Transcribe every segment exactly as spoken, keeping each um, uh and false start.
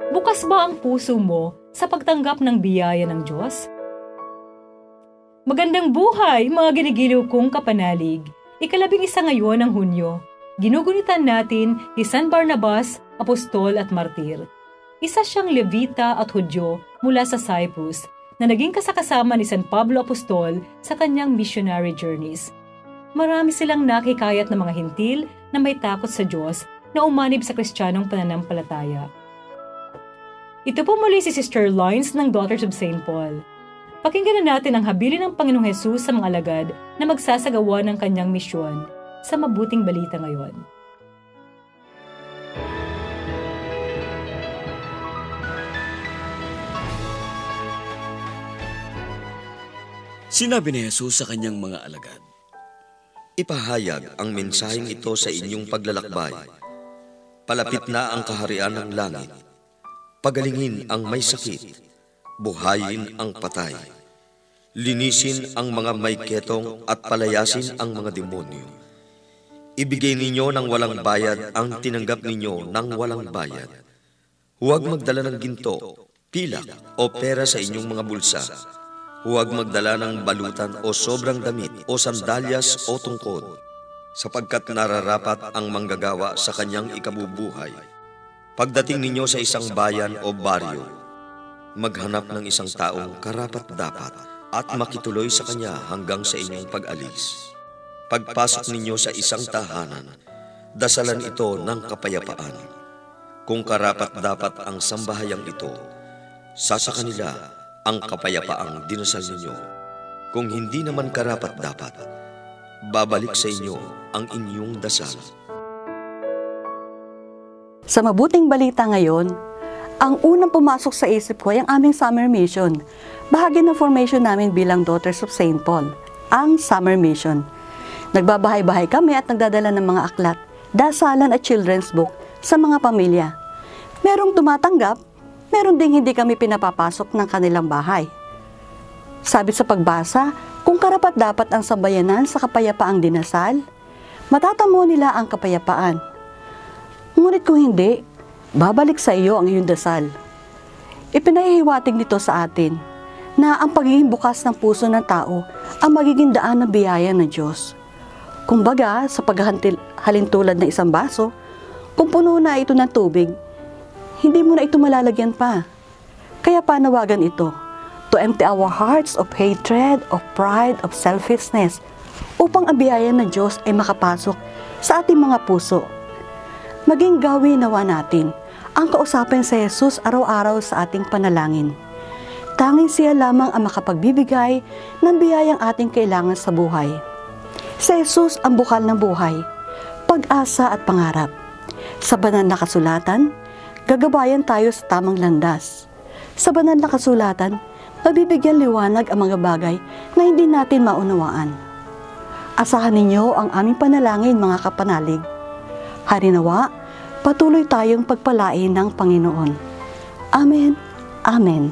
Bukas ba ang puso mo sa pagtanggap ng biyaya ng Diyos? Magandang buhay, mga ginigiliw kong kapanalig. Ikalabing isa ngayon ng Hunyo. Ginugunitan natin ni San Barnabas, apostol at martir. Isa siyang Levita at Hudyo mula sa Cyprus na naging kasakasama ni San Pablo Apostol sa kanyang missionary journeys. Marami silang nakikayat ng mga hintil na may takot sa Diyos na umanib sa Kristiyanong pananampalataya. Ito po muli si Sister Lawrence ng Daughters of Saint Paul. Pakinggan na natin ang habilin ng Panginoong Hesus sa mga alagad na magsasagawa ng kanyang misyon sa mabuting balita ngayon. Sinabi ni Jesus sa kanyang mga alagad, "Ipahayag ang mensaheng ito sa inyong paglalakbay. Palapit na ang kaharian ng langit. Pagalingin ang may sakit, buhayin ang patay, linisin ang mga may ketong at palayasin ang mga demonyo. Ibigay ninyo ng walang bayad ang tinanggap ninyo ng walang bayad. Huwag magdala ng ginto, pilak o pera sa inyong mga bulsa. Huwag magdala ng balutan o sobrang damit o sandalyas o tungkod, sapagkat nararapat ang manggagawa sa kanyang ikabubuhay. Pagdating ninyo sa isang bayan o baryo, maghanap ng isang taong karapat-dapat at makituloy sa kanya hanggang sa inyong pag-alis. Pagpasok ninyo sa isang tahanan, dasalan ito ng kapayapaan. Kung karapat-dapat ang sambahayang ito, sa sa kanila ang kapayapaang dinasal ninyo. Kung hindi naman karapat-dapat, babalik sa inyo ang inyong dasal." Sa mabuting balita ngayon, ang unang pumasok sa isip ko ay ang aming summer mission. Bahagi ng formation namin bilang Daughters of Saint Paul, ang summer mission. Nagbabahay-bahay kami at nagdadala ng mga aklat, dasalan at children's book sa mga pamilya. Merong tumatanggap, meron ding hindi kami pinapapasok ng kanilang bahay. Sabi sa pagbasa, kung karapat-dapat ang sambayanan sa kapayapaang dinasal, matatamo nila ang kapayapaan. Ngunit kung hindi, babalik sa iyo ang iyong dasal. Ipinahihiwatig nito sa atin na ang pagiging bukas ng puso ng tao ang magiging daan ng biyaya ng Diyos. Kumbaga, sa paghalintulad ng isang baso, kung puno na ito ng tubig, hindi mo na ito malalagyan pa. Kaya panawagan ito, to empty our hearts of hatred, of pride, of selfishness, upang ang biyaya ng Diyos ay makapasok sa ating mga puso. Maging gawin nawa natin ang kausapin sa Jesus araw-araw sa ating panalangin. Tanging siya lamang ang makapagbibigay ng biyayang ating kailangan sa buhay. Sa Jesus ang bukal ng buhay, pag-asa at pangarap. Sa banal na kasulatan, gagabayan tayo sa tamang landas. Sa banal na kasulatan, mabibigyan liwanag ang mga bagay na hindi natin maunawaan. Asahan ninyo ang aming panalangin, mga kapanalig. Harinawa, patuloy tayong pagpalain ng Panginoon. Amen. Amen.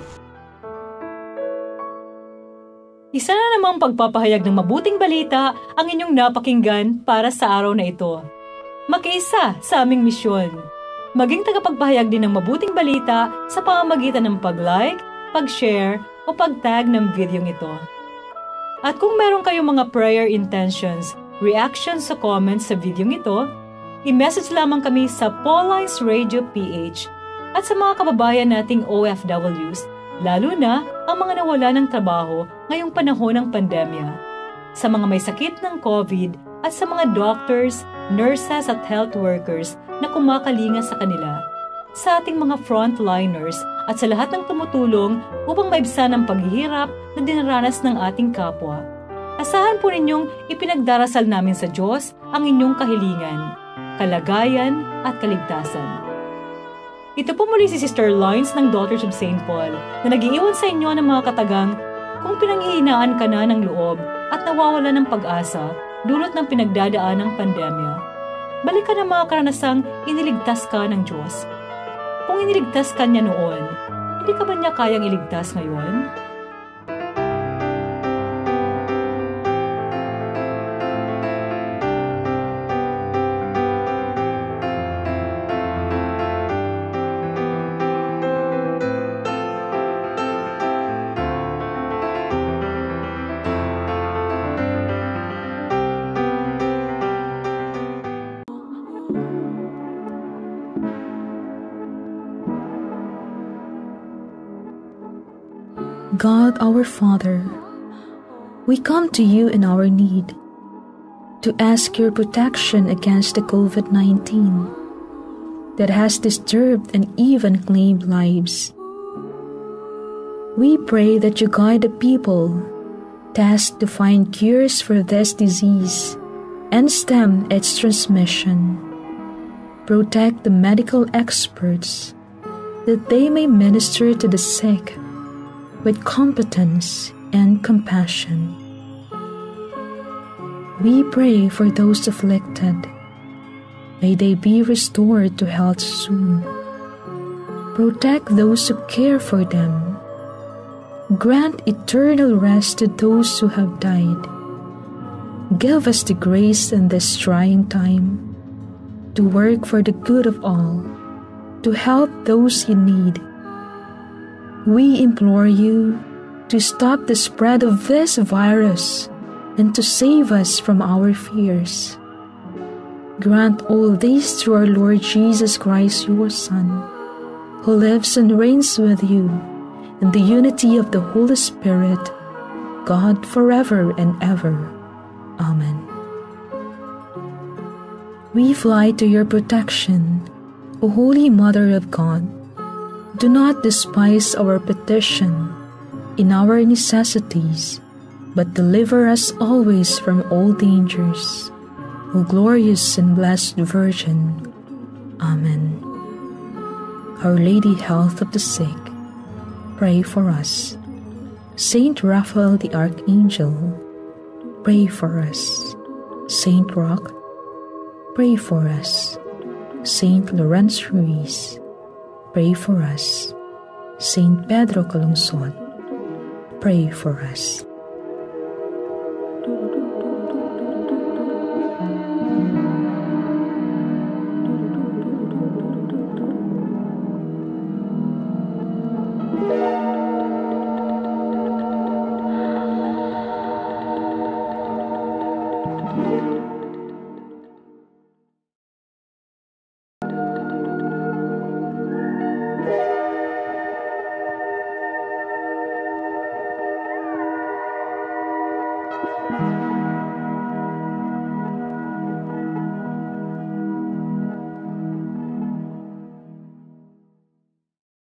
Isa na namang pagpapahayag ng mabuting balita ang inyong napakinggan para sa araw na ito. Makiisa sa aming misyon. Maging tagapagpahayag din ng mabuting balita sa pamamagitan ng pag-like, pag-share, o pag-tag ng video ito. At kung meron kayong mga prayer intentions, reactions sa comments sa video ito, i-message lamang kami sa Pauline's Radio P H at sa mga kababayan nating O F Ws, lalo na ang mga nawala ng trabaho ngayong panahon ng pandemya. Sa mga may sakit ng COVID at sa mga doctors, nurses at health workers na kumakalinga sa kanila, sa ating mga frontliners at sa lahat ng tumutulong upang maibsan ang paghihirap na dinaranas ng ating kapwa. Asahan po ninyong ipinagdarasal namin sa Diyos ang inyong kahilingan, kalagayan at kaligtasan. Ito po muli si Sister Lawrence ng Daughters of Saint Paul na nag-iiwan sa inyo ng mga katagang kung pinanghihinaan ka na ng loob at nawawala ng pag-asa dulot ng pinagdadaan ng pandemya. Balik ka ng mga karanasang iniligtas ka ng Diyos. Kung iniligtas ka niya noon, hindi ka ba niya kayang iligtas ngayon? God our Father, we come to you in our need to ask your protection against the covid nineteen that has disturbed and even claimed lives. We pray that you guide the people tasked to find cures for this disease and stem its transmission. Protect the medical experts that they may minister to the sick with competence and compassion. We pray for those afflicted. May they be restored to health soon. Protect those who care for them. Grant eternal rest to those who have died. Give us the grace in this trying time to work for the good of all, to help those in need. We implore you to stop the spread of this virus and to save us from our fears. Grant all this through our Lord Jesus Christ, your Son, who lives and reigns with you in the unity of the Holy Spirit, God forever and ever. Amen. We fly to your protection, O Holy Mother of God. Do not despise our petition in our necessities, but deliver us always from all dangers. O glorious and blessed Virgin. Amen. Our Lady, health of the sick, pray for us. Saint Raphael the Archangel, pray for us. Saint Roch, pray for us. Saint Lawrence Ruiz, pray for us. Saint Pedro Calungsod, pray for us.